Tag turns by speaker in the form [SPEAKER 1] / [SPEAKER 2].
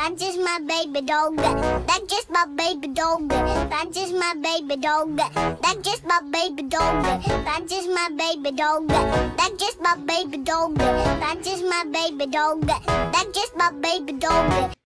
[SPEAKER 1] That's just my baby dog. That's just my baby dog. That's just my baby dog. That's just my baby dog. That's just my baby dog. That's just my baby dog. That's just my baby dog. That's just my baby dog.